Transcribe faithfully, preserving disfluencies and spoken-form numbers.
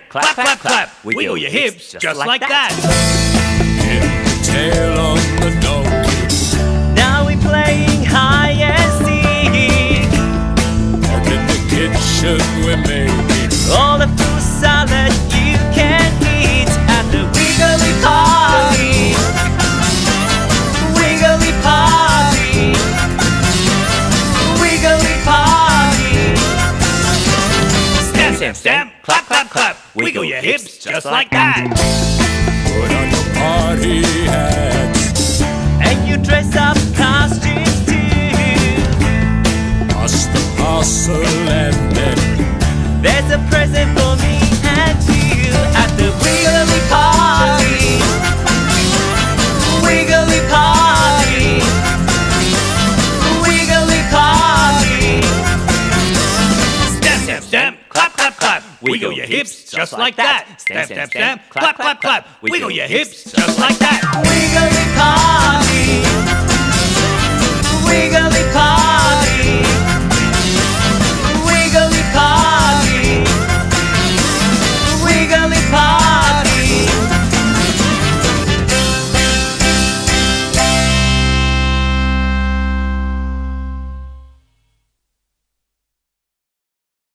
clap, clap, clap. Wiggle your hips just like that. Hit the tail on the donkey. Now we're playing hide and seek. Up in the kitchen we're making All the fruit salad you can eat at the Wiggly Party. Wiggly Party. Wiggly Party. Stamp, stamp, stamp, clap, clap, clap. Wiggle your hips just like that. put on your party hats. And you dress up costumes too. Pass the parcel and then There's a present for me and you at the Wiggly Party. Wiggly Party. Wiggly Party. Stamp, stamp, stamp, clap, clap, clap. Wiggle your hips just like that. Stamp, stamp, stamp, clap, clap, clap. Wiggle your hips just like that. Wiggly